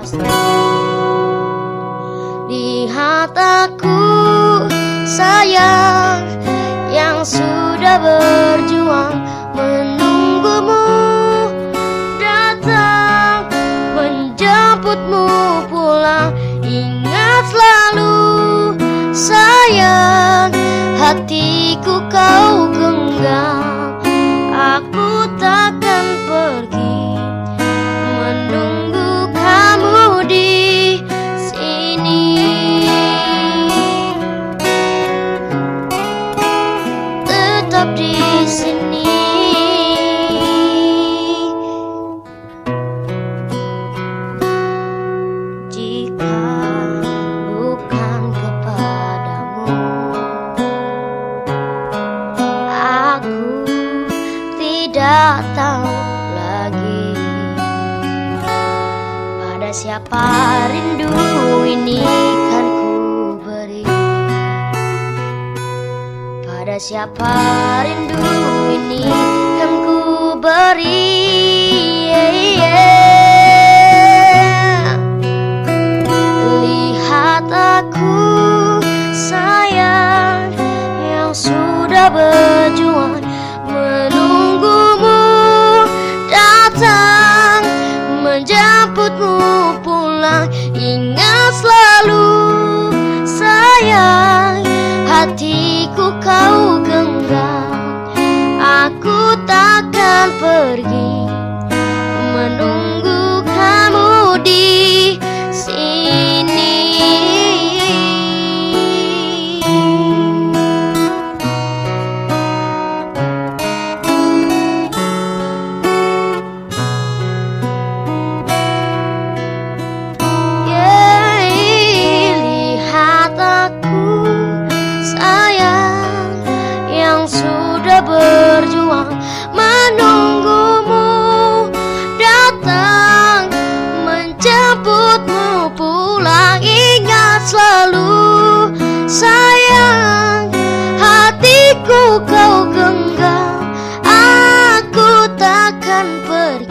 pasti. Lihat aku sayang yang sudah berjuang menunggumu datang menjemputmu pulang. Ingat selalu sayang, hatiku kau genggam. Aku takkan pergi menunggu kamu di sini. Tetap di sini. Jika bukan kepadamu, aku tidak tahu lagi pada siapa rindu ini kan ku beri. Pada siapa rindu ini kan ku beri. Lihat aku sayang yang sudah berjuang menunggumu datang menjemputmu pulang. Ingat selalu sayang, hatiku kau genggam. Aku takkan pergi menunggu kamu di sini. Lihat aku sayang yang sudah berjuang menunggumu datang menjemputmu pulang. Ingat selalu sayang, hatiku kau genggam. Aku takkan pergi